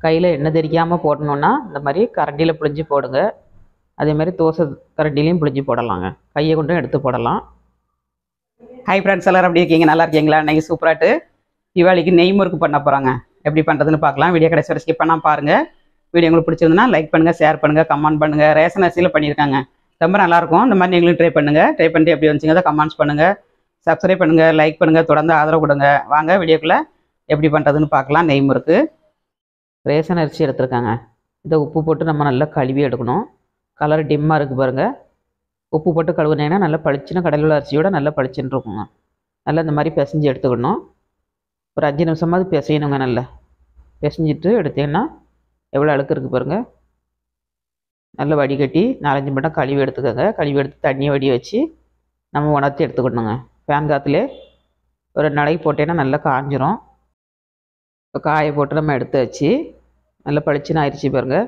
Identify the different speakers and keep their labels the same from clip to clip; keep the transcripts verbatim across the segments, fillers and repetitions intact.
Speaker 1: கையில் எண்ணெய் தெரிக்காமல் போடணுன்னா இந்த மாதிரி கரண்டியில் புழிஞ்சு போடுங்க. அதே மாதிரி தோசை கரண்டிலையும் புழிஞ்சு போடலாங்க. கையை கொண்டும் எடுத்து போடலாம். ஹை ஃப்ரெண்ட்ஸ், எல்லோரும் எப்படி இருக்கீங்க? நல்லா இருக்கீங்களா? இன்றைக்கி சூப்பராட்டு தீபாவளிக்கு நெய் முறுக்கு பண்ண போகிறாங்க. எப்படி பண்ணுறதுன்னு பார்க்கலாம். வீடியோ கடைசி வரை ஸ்கிப் பண்ணால் பாருங்கள். வீடியோ உங்களுக்கு பிடிச்சிருந்துன்னா லைக் பண்ணுங்கள், ஷேர் பண்ணுங்கள், கமெண்ட் பண்ணுங்கள். ரேஷன் அரிசியில் பண்ணியிருக்காங்க, ரொம்ப நல்லாயிருக்கும். இந்த மாதிரி நீங்களும் ட்ரை பண்ணுங்கள். ட்ரை பண்ணிட்டு எப்படி வந்துச்சுங்க அதை கமெண்ட்ஸ் பண்ணுங்கள், சப்ஸ்கிரைப் பண்ணுங்கள், லைக் பண்ணுங்கள், தொடர்ந்து ஆதரவு கொடுங்க. வாங்க வீடியோக்குள்ளே எப்படி பண்ணுறதுன்னு பார்க்கலாம். நெய் முறுக்கு ரேஷன் அரிசி எடுத்துருக்காங்க. இதை உப்பு போட்டு நம்ம நல்லா கழுவி எடுக்கணும். கலர் டிம்மாக இருக்குது பாருங்கள். உப்பு போட்டு கழுவுனீங்கன்னா நல்லா பளிச்சுன்னு கடல் உள்ள அரிசியோட நல்லா பளிச்சுன்னு இருக்குங்க. நல்லா இந்த மாதிரி பிசைஞ்சு எடுத்துக்கணும். ஒரு அஞ்சு நிமிஷமாவது பிசையணுங்க. நல்லா பிசைஞ்சிட்டு எடுத்தீங்கன்னா எவ்வளோ அழுக்கு இருக்குது பாருங்கள். நல்லா வடிகட்டி நாலஞ்சு மட்டம் கழுவி எடுத்துக்கோங்க. கழுவி எடுத்து தண்ணியை வடி வச்சு நம்ம உணர்த்தி எடுத்துக்கணுங்க. ஃபேன் காற்றுலேயே ஒரு ரெண்டு நாளைக்கு போட்டேன்னா நல்லா காஞ்சிரும். இப்போ காயை போட்டு நம்ம எடுத்து வச்சு நல்லா பளிச்சுன்னு ஆயிடுச்சு பாருங்கள்.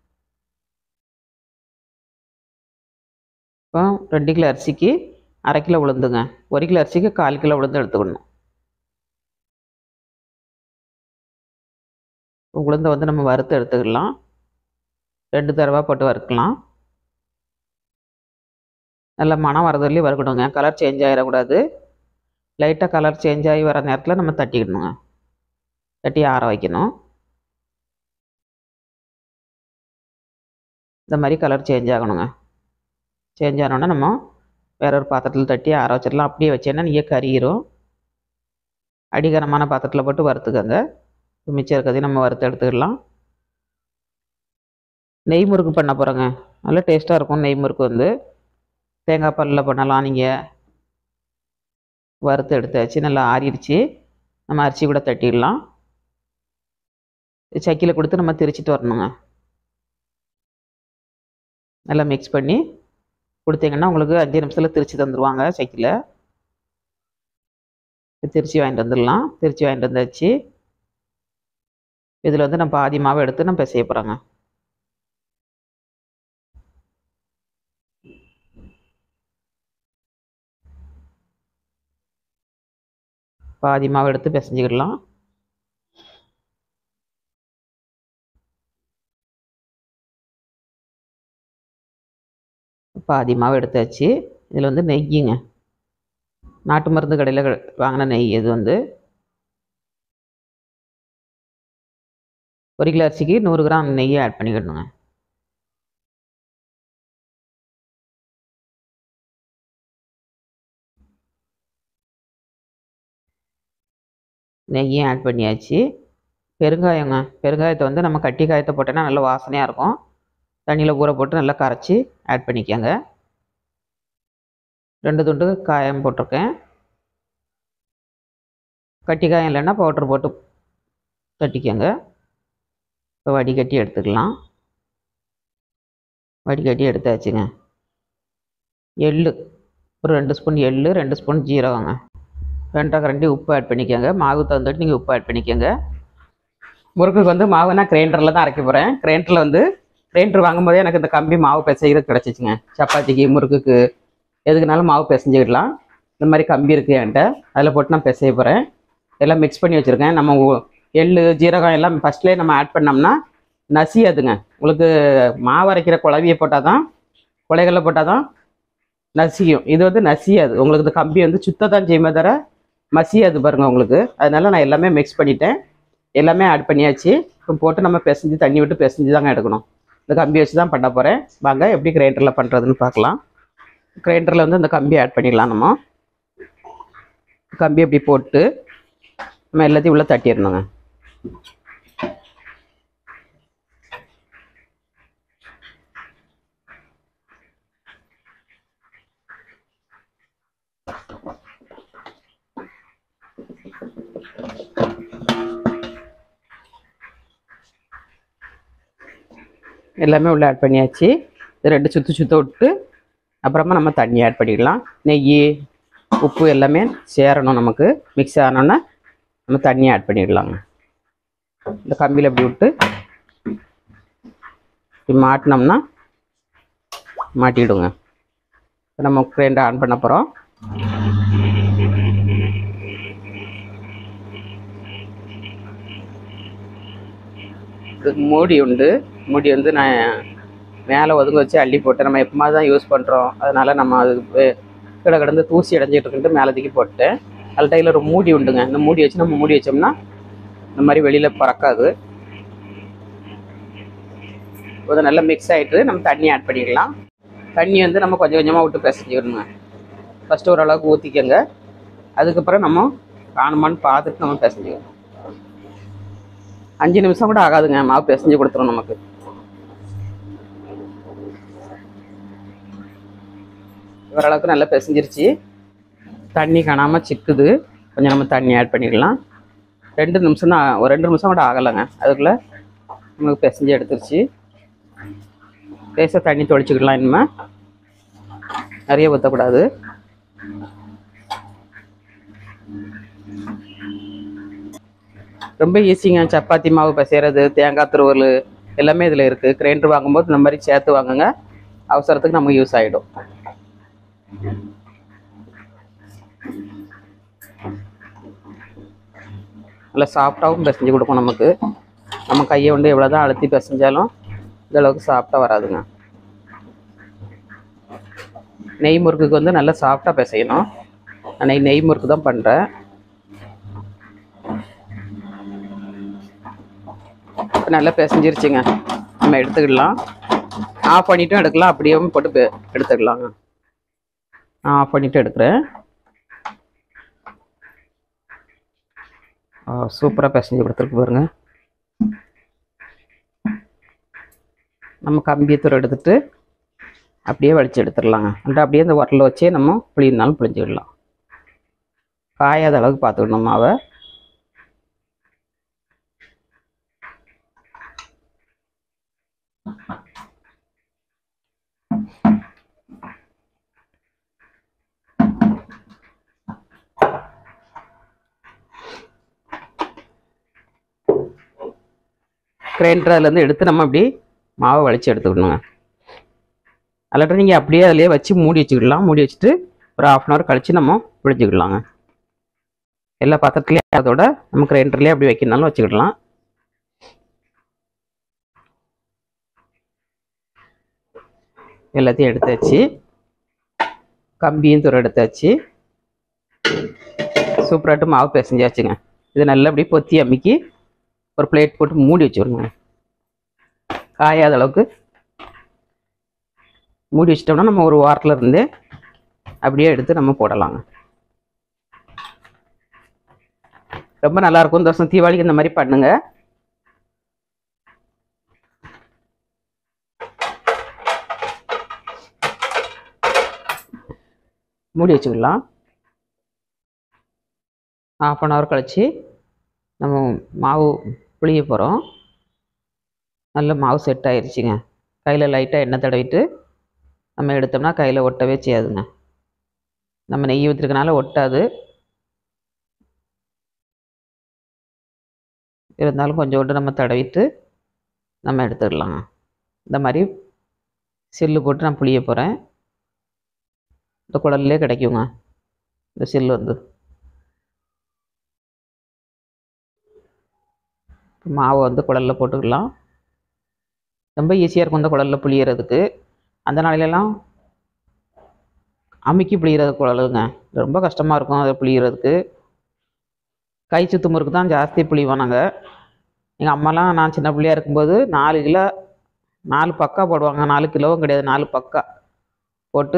Speaker 1: இப்போ ரெண்டு கிலோ அரிசிக்கு அரை கிலோ உளுந்துங்க. ஒரு கிலோ அரிசிக்கு கால் கிலோ உளுந்து எடுத்துக்கணும். உளுந்தை வந்து நம்ம வறுத்து எடுத்துக்கலாம். ரெண்டு தடவை போட்டு வறுக்கலாம். நல்லா மனம் வரதுலேயும் வறுக்கணுங்க. கலர் சேஞ்ச் ஆகிடக்கூடாது. லைட்டாக கலர் சேஞ்ச் ஆகி வர நேரத்தில் நம்ம தட்டிக்கணுங்க. தட்டி ஆற வைக்கணும். இந்த மாதிரி கலர் சேஞ்ச் ஆகணுங்க. சேஞ்ச் ஆனோன்னா நம்ம வேற ஒரு பாத்திரத்தில் தட்டி ஆற வச்சிடலாம். அப்படியே வச்சேன்னா நீங்கள் கறியிரும். அடிகரமான பாத்திரத்தில் போட்டு வறுத்துக்கோங்க. மிச்சம் இருக்கிறதையும் நம்ம வறுத்து எடுத்துக்கலாம். நெய் முறுக்கு பண்ண போகிறோங்க. நல்லா டேஸ்ட்டாக இருக்கும். நெய் முறுக்கு வந்து தேங்காய் பாலில் பண்ணலாம். நீங்கள் வறுத்து எடுத்தாச்சு, நல்லா ஆறிடுச்சு. நம்ம அரிசி கூட தட்டிடலாம். சக்கியில் கொடுத்து நம்ம திரிச்சிட்டு வரணுங்க. நல்லா மிக்ஸ் பண்ணி கொடுத்தீங்கன்னா உங்களுக்கு அஞ்சு நிமிஷத்தில் திரிச்சு தந்துடுவாங்க. சக்கியில் திரிச்சு வாங்கிட்டு வந்துடலாம். திரிச்சு வாங்கிட்டு வந்தாச்சு. இதில் வந்து நம்ம பாதி மாவை எடுத்து நம்ம பிசைய போகிறோங்க. பாதி மாவு எடுத்து பிசைஞ்சிக்கிடலாம். பாதி மாவு எடுத்தாச்சு. இதில் வந்து நெய்யுங்க. நாட்டு மருந்து கடையில் வாங்கின நெய். இது வந்து ஒரு கிலோ அரிசிக்கு நூறு கிராம் நெய்யை ஆட் பண்ணிக்கிடணுங்க. நெய்யும் ஆட் பண்ணியாச்சு. பெருங்காயங்க. பெருங்காயத்தை வந்து நம்ம கட்டி காயத்தை போட்டோன்னா நல்லா வாசனையாக இருக்கும். தண்ணியில் ஊற போட்டு நல்லா கரைச்சி ஆட் பண்ணிக்கோங்க. ரெண்டு துண்டு காயம் போட்டிருக்கேன். கட்டி காயம் இல்லைன்னா பவுட்ரு போட்டு தட்டிக்கோங்க. இப்போ வடிகட்டி எடுத்துக்கலாம். வடிகட்டி எடுத்தாச்சுங்க. எள்ளு ஒரு ரெண்டு ஸ்பூன் எள்ளு, ரெண்டு ஸ்பூன் ஜீரகங்க, ரெண்டரை கரண்டி உப்பு ஆட் பண்ணிக்கோங்க. மாவு தந்துட்டு நீங்கள் உப்பு ஆட் பண்ணிக்கோங்க. முறுக்குக்கு வந்து மாவு நான் கிரைண்டரில் தான் அரைக்க போகிறேன். கிரைண்டரில் வந்து கிரைண்டர் வாங்கும்போதே எனக்கு இந்த கம்பி மாவு பிசைகிறது கிடச்சிச்சிங்க. சப்பாத்திக்கு, முறுக்குக்கு, எதுக்குனாலும் மாவு பிசைஞ்சிக்கிடலாம். இந்த மாதிரி கம்பி இருக்குது என்கிட்ட. அதில் போட்டு நான் பிசைய போகிறேன். எல்லாம் மிக்ஸ் பண்ணி வச்சுருக்கேன். நம்ம எள்ளு ஜீரகம் எல்லாம் ஃபஸ்ட்லேயே நம்ம ஆட் பண்ணோம்னா நசியாதுங்க. உங்களுக்கு மாவு அரைக்கிற குழவியை போட்டால் தான், குலைகளில் போட்டால் தான் நசியும். இது வந்து நசியாது. உங்களுக்கு இந்த கம்பி வந்து சுத்த தான் செய்யுமே தவிர மசியாது பாருங்கள் உங்களுக்கு. அதனால நான் எல்லாமே மிக்ஸ் பண்ணிட்டேன். எல்லாமே ஆட் பண்ணியாச்சு. இப்போ போட்டு நம்ம பிசைஞ்சு தண்ணி விட்டு பிசைஞ்சு தாங்க எடுக்கணும். இந்த கம்பி வச்சு தான் பண்ண போகிறேன். வாங்க எப்படி கிரைண்டரில் பண்ணுறதுன்னு பார்க்கலாம். கிரைண்டரில் வந்து இந்த கம்பி ஆட் பண்ணிடலாம். நம்ம கம்பி எப்படி போட்டு நம்ம எல்லாத்தையும் உள்ளே தட்டிடணுங்க. எல்லாமே உள்ளே ஆட் பண்ணியாச்சு. இது ரெண்டு சுற்று சுற்ற விட்டு அப்புறமா நம்ம தண்ணி ஆட் பண்ணிடலாம். நெய், உப்பு எல்லாமே சேரணும். நமக்கு மிக்ஸ் ஆனோன்னா நம்ம தண்ணி ஆட் பண்ணிடலாங்க. இந்த கம்பியில் அப்படி விட்டு இப்படி மாட்டினோம்னா மாட்டிவிடுங்க. நம்ம கிரைண்டர் ஆன் பண்ண போகிறோம். இதுக்கு மூடி உண்டு. மூடி வந்து நான் மேலே ஒதுங்க வச்சு அள்ளி போட்டேன். நம்ம எப்போமா தான் யூஸ் பண்ணுறோம், அதனால் நம்ம அது கீழே கிடந்து தூசி அடைஞ்சிட்டு இருக்குன்ட்டு மேலே தூக்கி போட்டேன். அல்டையில் ஒரு மூடி உண்டுங்க. இந்த மூடி வச்சு நம்ம மூடி வச்சோம்னா இந்த மாதிரி வெளியில் பறக்காது. அது நல்லா மிக்ஸ் ஆகிட்டு நம்ம தண்ணி ஆட் பண்ணிக்கலாம். தண்ணி வந்து நம்ம கொஞ்சம் கொஞ்சமாக விட்டு பிசைஞ்சிக்கணுங்க. ஃபஸ்ட்டு ஓரளவுக்கு ஊற்றிக்கங்க. அதுக்கப்புறம் நம்ம காணுமான்னு பார்த்துட்டு நம்ம பிசைஞ்சிக்கணும். அஞ்சு நிமிஷம் கூட ஆகாதுங்க, மாவு பிசைஞ்சு கொடுத்துரும் நமக்கு. ஓரளவுக்கு நல்லா பிசைஞ்சிருச்சு. தண்ணி காணாமல் சிக்குது. கொஞ்சம் நம்ம தண்ணி ஆட் பண்ணிக்கலாம். ரெண்டு நிமிஷம் தான், ஒரு ரெண்டு நிமிஷம் கூட ஆகலைங்க. அதுக்குள்ளே நமக்கு பிசைஞ்சு எடுத்துருச்சு. லேசாக தண்ணி தொளிச்சிக்கிடலாம். இனிமேல் நிறைய ஊற்றக்கூடாது. ரொம்ப ஈஸிங்க. சப்பாத்தி மாவு பிசைறது, தேங்காய் துருவல் எல்லாமே இதில் இருக்குது. கிரைண்டர் வாங்கும்போது இந்த மாதிரி சேர்த்து வாங்குங்க, அவசரத்துக்கு நமக்கு யூஸ் ஆகிடும். நல்லா சாஃப்டாகவும் பிசைஞ்சு கொடுக்கும் நமக்கு. நம்ம கையை வந்து எவ்வளோ தான் அழுத்தி பிசைஞ்சாலும் இந்த அளவுக்கு சாஃப்டாக வராதுங்க. நெய் முறுக்குக்கு வந்து நல்லா சாஃப்டாக பிசையணும். நான் நெய் முறுக்கு தான் பண்ணுறேன். நல்லா பிசைஞ்சிருச்சுங்க. நம்ம எடுத்துக்கிடலாம். ஆஃப் பண்ணிட்டும் எடுக்கலாம், அப்படியே போட்டு எடுத்துக்கலாங்க. நான் ஆஃப் பண்ணிவிட்டு எடுக்கிறேன். சூப்பராக பிசைஞ்சு கொடுத்துருக்கு பாருங்க. நம்ம கம்பியத்தூர் எடுத்துகிட்டு அப்படியே வலிச்சு எடுத்துடலாங்க. அண்ட் அப்படியே இந்த உரலை வச்சே நம்ம புளியினாலும் புளிஞ்சிடலாம். காயாத அளவுக்கு பார்த்துக்கணும் மாவை. கிரைண்டர்லேருந்து எடுத்து நம்ம அப்படி மாவை வலிச்சு எடுத்துக்கணுங்க. அல்லாட்ட நீங்கள் அப்படியே அதிலே வச்சு மூடி வச்சுக்கிடலாம். மூடி வச்சுட்டு ஒரு ஆஃப் அன் ஹவர் கழித்து நம்ம பிடிச்சிக்கிடலாங்க. எல்லா பாத்திரத்துலேயே அதோட நம்ம கிரைண்டர்லேயே அப்படி வைக்கணுனாலும் வச்சுக்கிடலாம். எல்லாத்தையும் எடுத்தாச்சு. கம்பியும் தூரம் எடுத்தாச்சு. சூப்பராகிட்டு மாவு பிசைஞ்சாச்சுங்க. இது நல்லா அப்படியே பொத்தி அமுக்கி ஒரு பிளேட் போட்டு மூடி வச்சுருங்க. காயாத அளவுக்கு மூடி வச்சிட்டோம்னா நம்ம ஒரு வாரத்தில் இருந்து அப்படியே எடுத்து நம்ம போடலாங்க. ரொம்ப நல்லாயிருக்கும். இந்த வருஷம் தீபாவளிக்கு இந்த மாதிரி பண்ணுங்க. மூடி வச்சுக்கலாம். ஹாஃப் அன் ஹவர் கழித்து நம்ம மாவு புளிய போகிறோம். நல்ல மாவு செட் ஆயிடுச்சுங்க. கையில் லைட்டாக எண்ணெய் தடவிட்டு நம்ம எடுத்தோம்னா கையில் ஒட்டவே செய்யாதுங்க. நம்ம நெய் ஊற்றிருக்கனால ஒட்டாது. இருந்தாலும் கொஞ்சோண்டு நம்ம தடவிட்டு நம்ம எடுத்துடலாங்க. இந்த மாதிரி சில்லு போட்டு நான் புளிய போகிறேன். இந்த குழல்லே கிடைக்குங்க இந்த சில்லு வந்து. மாவை வந்து குழலில் போட்டுக்கலாம். ரொம்ப ஈஸியாக இருக்கும் இந்த குழலில் புளியறதுக்கு. அந்த நாளிலெல்லாம் அமுக்கி புளியறது குழலுங்க ரொம்ப கஷ்டமாக இருக்கும். அதை புளியறதுக்கு கை சுத்து முறுக்கு தான் ஜாஸ்தி புளிவோம் நாங்கள். எங்கள் அம்மாலாம் நான் சின்ன பிள்ளையாக இருக்கும்போது நாலு கிலோ நாலு பக்கா போடுவாங்க. நாலு கிலோவும் கிடையாது, நாலு பக்கா போட்டு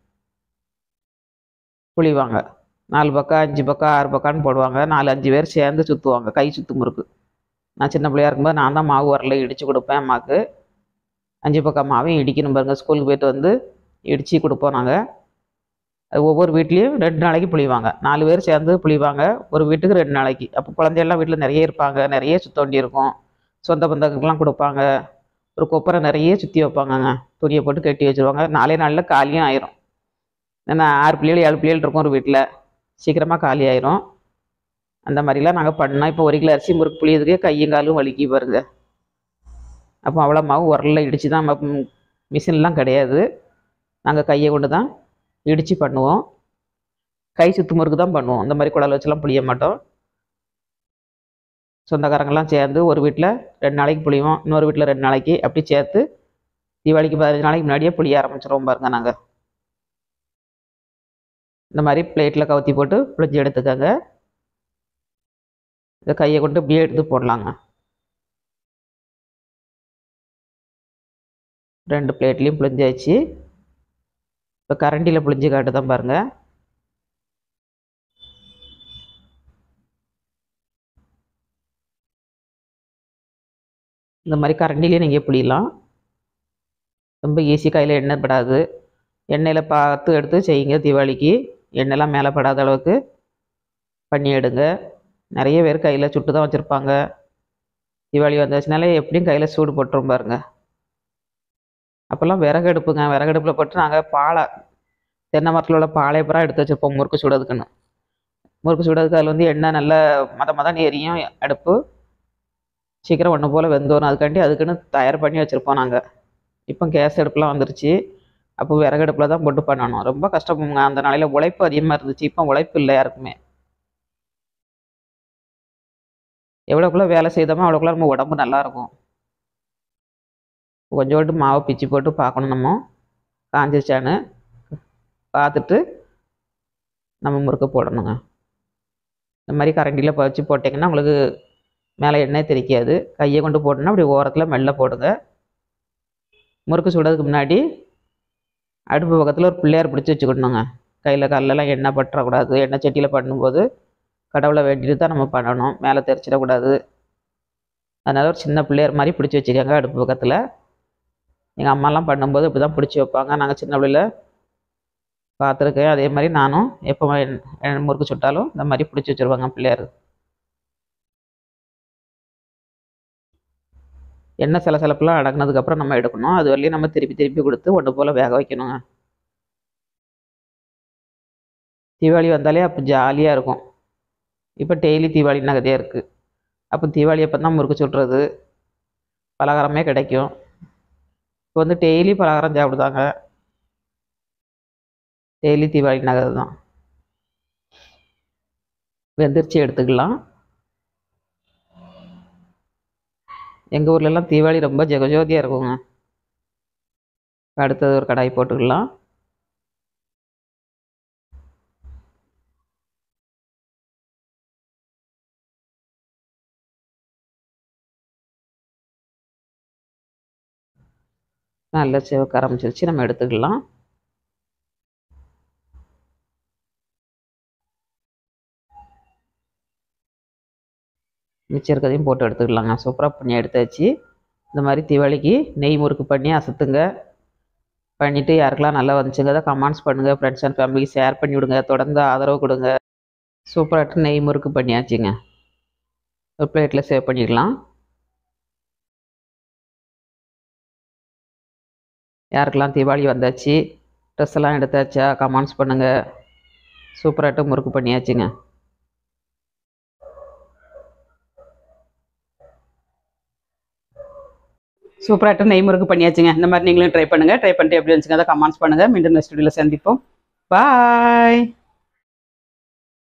Speaker 1: புளிவாங்க. நாலு பக்கா அஞ்சு பக்கா ஆறு பக்கான்னு போடுவாங்க. நாலு அஞ்சு பேர் சேர்ந்து சுற்றுவாங்க கை சுத்து முறுக்கு. நான் சின்ன பிள்ளையாக இருக்கும்போது நான் தான் மாவு வரல இடித்து கொடுப்பேன் அம்மாவுக்கு. அஞ்சு பக்கம் மாவையும் இடிக்கணும் பாருங்கள். ஸ்கூலுக்கு போய்ட்டு வந்து இடித்து கொடுப்போம் நாங்கள். அது ஒவ்வொரு வீட்லேயும் ரெண்டு நாளைக்கு புளிவாங்க. நாலு பேர் சேர்ந்து புளிவாங்க ஒரு வீட்டுக்கு ரெண்டு நாளைக்கு. அப்போ குழந்தையெல்லாம் வீட்டில் நிறைய இருப்பாங்க, நிறைய சுத்த வேண்டி இருக்கும். சொந்த பந்தங்களுக்கெல்லாம் கொடுப்பாங்க. ஒரு கொப்பரை நிறைய சுற்றி வைப்பாங்கங்க. துணியை போட்டு கட்டி வச்சுருவாங்க. நாலே நாளில் காலியும் ஆயிரும். ஏன்னா ஆறு பிள்ளைகள் ஏழு பிள்ளைகள் இருக்கும் ஒரு வீட்டில், சீக்கிரமாக காலி ஆயிரும். அந்த மாதிரிலாம் நாங்கள் பண்ணோம். இப்போ ஒரு கிலோ அரிசி முறுக்கு புளியதுக்கே கையும் காலும் வலிக்கி பாருங்க. அப்போ அவ்வளோ மாவு உரலில் இடித்து தான், மிஷின்லாம் கிடையாது. நாங்கள் கையை கொண்டு தான் இடித்து பண்ணுவோம். கை சுத்து முறுக்கு தான் பண்ணுவோம். அந்த மாதிரி குழல் வச்சுலாம் புளிய மாட்டோம். சொந்தக்காரங்கெல்லாம் சேர்ந்து ஒரு வீட்டில் ரெண்டு நாளைக்கு புளிவோம், இன்னொரு வீட்டில் ரெண்டு நாளைக்கு, அப்படி சேர்த்து தீபாவளிக்கு பதினஞ்சு நாளைக்கு முன்னாடியே புளிய ஆரம்பிச்சிருவோம் பாருங்க. நாங்கள் இந்த மாதிரி பிளேட்டில் கவுத்தி போட்டு புளிஞ்சு எடுத்துக்கோங்க. இந்த கையை கொண்டு இப்படியே எடுத்து போடலாங்க. ரெண்டு பிளேட்லேயும் புளிஞ்சாச்சு. இப்போ கரண்டியில் புளிஞ்சு காட்டு தான் பாருங்கள். இந்த மாதிரி கரண்டிலேயே நீங்கள் புளியலாம். ரொம்ப ஈஸி, கையில் எண்ணெய் படாது. எண்ணெயில் பார்த்து எடுத்து செய்யுங்க. தீபாவளிக்கு எண்ணெய்லாம் மேலே படாத அளவுக்கு பண்ணி எடுங்க. நிறைய பேர் கையில் சுட்டு தான் வச்சுருப்பாங்க. தீபாவளி வந்தாச்சுனாலே எப்படியும் கையில் சூடு போட்டுரும் பாருங்க. அப்போல்லாம் விறகு அடுப்புங்க. விறகு அடுப்பில் போட்டு நாங்கள் பாலை, தென்னை மரத்தில் உள்ள பாலையப்புறம் எடுத்து வச்சுருப்போம் முறுக்கு சுடுறதுக்குன்னு. முறுக்கு சுடுறதுக்கு அதில் வந்து எண்ணெய் நல்லா மத மதம் எரியும். அடுப்பு சீக்கிரம் ஒன்று போல் வெந்தோணும். அதுக்காண்டி அதுக்குன்னு தயார் பண்ணி வச்சுருப்போம் நாங்கள். இப்போ கேஸ் அடுப்புலாம் வந்துருச்சு. அப்போ விறகு அடுப்பில் தான் போட்டு பண்ணணும். ரொம்ப கஷ்டப்படுங்க. அந்த நாளையில் உழைப்பு அதிகமாக இருந்துச்சு. இப்போ உழைப்பு இல்லை யாருக்குமே. எவ்வளோக்குள்ளே வேலை செய்தோமோ அவ்வளோக்குள்ள நம்ம உடம்பு நல்லாயிருக்கும். கொஞ்சோண்டு மாவை பிச்சு போட்டு பார்க்கணும் நம்ம காஞ்சிருச்சான்னு பார்த்துட்டு நம்ம முறுக்க போடணுங்க. இந்த மாதிரி கரண்டியில் வச்சு போட்டிங்கன்னா உங்களுக்கு மேலே எண்ணெய் தெரிக்காது. கையை கொண்டு போட்டோன்னா அப்படி ஓரத்தில் மெல்ல போடுங்க. முறுக்கு சுடுறதுக்கு முன்னாடி அடுப்பு பக்கத்தில் ஒரு பிள்ளையார் பிடிச்சி வச்சுக்கிடணுங்க. கையில் கல்லெல்லாம் எண்ணெய் பற்றக்கூடாது. எண்ணெய் சட்டியில் பண்ணும்போது கடவுளை வேண்டிட்டு தான் நம்ம பண்ணணும். மேலே தெரிச்சிடக்கூடாது. அதனால் ஒரு சின்ன பிள்ளையார் மாதிரி பிடிச்சி வச்சுக்கோங்க அடுப்பு பக்கத்தில். எங்கள் அம்மாலாம் பண்ணும்போது இப்படி தான் பிடிச்சி வைப்பாங்க. நாங்கள் சின்ன பிள்ளையில் பார்த்துருக்கேன். அதே மாதிரி நானும் எப்போ முறுக்கு சுட்டாலும் இந்த மாதிரி பிடிச்சி வச்சுருவாங்க பிள்ளையார். எண்ணெய் சில சிலப்பெல்லாம் அடங்கினதுக்கப்புறம் நம்ம எடுக்கணும். அது வரலையும் நம்ம திருப்பி திருப்பி கொடுத்து ஒன்று போல் வேக வைக்கணுங்க. தீபாவளி வந்தாலே அப்போ ஜாலியாக இருக்கும். இப்போ டெய்லி தீபாவளி நகதையாக இருக்குது. அப்போ தீபாவளி அப்போ தான் முறுக்கு சுடுறது, பலகாரமே கிடைக்கும். இப்போ வந்து டெய்லி பலகாரம் சாப்பிடுதாங்க. டெய்லி தீபாவளி நகை தான். வெந்திரிச்சி எடுத்துக்கலாம். எங்கள் ஊர்லெலாம் தீபாவளி ரொம்ப ஜெகஜோதியாக இருக்குங்க. அடுத்தது ஒரு கடாய் போட்டுக்கலாம். நல்லா சிவக்க ஆரம்பிச்சிருச்சு. நம்ம எடுத்துக்கலாம். மிச்சம் இருக்கிறதையும் போட்டு எடுத்துக்கலாங்க. சூப்பராக பண்ணி எடுத்தாச்சு. இந்த மாதிரி தீபாவளிக்கு நெய் முறுக்கு பண்ணி அசத்துங்க. பண்ணிவிட்டு யாருக்கெல்லாம் நல்லா வந்துச்சுங்க அதை கமெண்ட்ஸ் பண்ணுங்கள். ஃப்ரெண்ட்ஸ் அண்ட் ஃபேமிலிக்கு ஷேர் பண்ணி விடுங்க. தொடர்ந்து ஆதரவு கொடுங்க. சூப்பராகிட்டு நெய் முறுக்கு பண்ணியாச்சுங்க. ஒரு பிளேட்டில் சேவ் பண்ணிடலாம். யாருக்கெல்லாம் தீபாவளி வந்தாச்சு, ட்ரெஸ் எல்லாம் எடுத்தாச்சா கமெண்ட்ஸ் பண்ணுங்கள். சூப்பராகிட்டு முறுக்கு பண்ணியாச்சுங்க. சூப்பராகிட்டு நெய் முறுக்கு பண்ணியாச்சுங்க. இந்த மாதிரி நீங்களும் ட்ரை பண்ணுங்கள். ட்ரை பண்ணிட்டு எப்படி இருந்துச்சுங்க அதை கமெண்ட்ஸ் பண்ணுங்கள். மீண்டும் நெக்ஸ்ட் வீடியோவில் சந்திப்போம். பாய்.